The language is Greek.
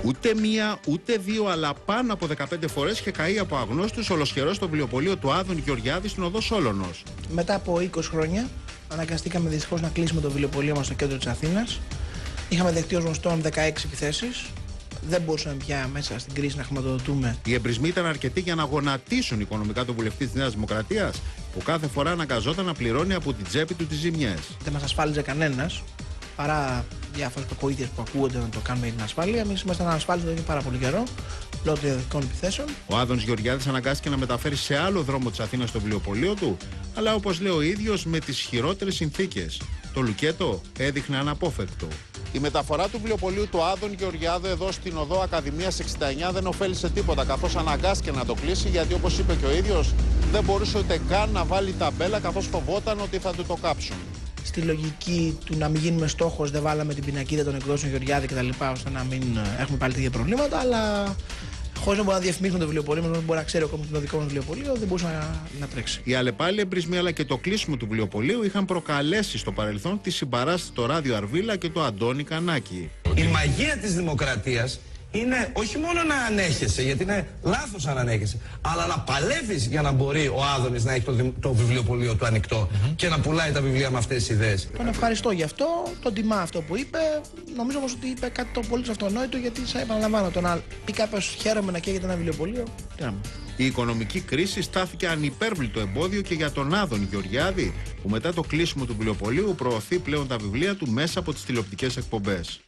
Ούτε μία, ούτε δύο, αλλά πάνω από 15 φορές είχε καεί από αγνώστους ολοσχερός στο βιβλιοπωλείο του Άδων Γεωργιάδη στην οδό Σόλωνος. Μετά από 20 χρόνια, αναγκαστήκαμε δυστυχώς να κλείσουμε το βιβλιοπωλείο μας στο κέντρο της Αθήνας. Είχαμε δεχτεί ως γνωστόν 16 επιθέσεις. Δεν μπορούσαμε πια μέσα στην κρίση να χρηματοδοτούμε. Οι εμπρισμοί ήταν αρκετοί για να γονατίσουν οικονομικά τον βουλευτή της Νέας Δημοκρατίας, που κάθε φορά αναγκαζόταν να πληρώνει από την τσέπη του τις ζημιές. Δεν μας ασφάλιζε κανένας, παρά διάφορες κακοήθειες που ακούγονται να το κάνουμε για την ασφάλεια. Εμείς ήμασταν ανασφάλιστοι εδώ και πάρα πολύ καιρό, λόγω των διαδικών επιθέσεων. Ο Άδωνης Γεωργιάδης αναγκάστηκε να μεταφέρει σε άλλο δρόμο της Αθήνας το βιβλιοπωλείο του, αλλά όπως λέει ο ίδιος, με τις χειρότερες συνθήκες. Το λουκέτο έδειχνε αναπόφευκτο. Η μεταφορά του βιβλιοπωλείου του Άδων Γεωργιάδου εδώ στην οδό Ακαδημίας 69 δεν ωφέλησε τίποτα, καθώς αναγκάστηκε να το κλείσει, γιατί όπως είπε και ο ίδιος, δεν μπορούσε ούτε καν να βάλει ταμπέλα, καθώς φοβόταν ότι θα του το κάψουν. Στη λογική του να μην γίνουμε στόχος, δεν βάλαμε την πινακίδα των εκδόσεων Γεωργιάδη κτλ. Ώστε να μην έχουμε πάλι τέτοια προβλήματα, αλλά χωρίς να μπορούμε να διαφημίσουμε το βιβλιοπωλείο μας, μπορεί να ξέρει ο κόσμος το δικό μας βιβλιοπωλείο, δεν μπορούσε να τρέξει. Οι αλλεπάλληλοι εμπρισμοί αλλά και το κλείσιμο του βιβλιοπωλείου είχαν προκαλέσει στο παρελθόν τη συμπαράσταση στο Ράδιο Αρβίλα και το Αντώνη Κανάκη. Η μαγεία της δημοκρατίας είναι όχι μόνο να ανέχεσαι, γιατί είναι λάθος αν ανέχεσαι, αλλά να παλεύεις για να μπορεί ο Άδωνης να έχει το βιβλιοπωλείο του ανοιχτό και να πουλάει τα βιβλία με αυτές τις ιδέες. Τον ευχαριστώ γι' αυτό, τον τιμά αυτό που είπε. Νομίζω όμως ότι είπε κάτι το πολύ αυτονόητο, γιατί σε επαναλαμβάνω, το να πει κάποιος χαίρομαι να καίγεται ένα βιβλιοπωλείο. Η οικονομική κρίση στάθηκε ανυπέρβλητο εμπόδιο και για τον Άδωνη Γεωργιάδη, που μετά το κλείσιμο του βιβλιοπωλείου προωθεί πλέον τα βιβλία του μέσα από τις τηλεοπτικές εκπομπές.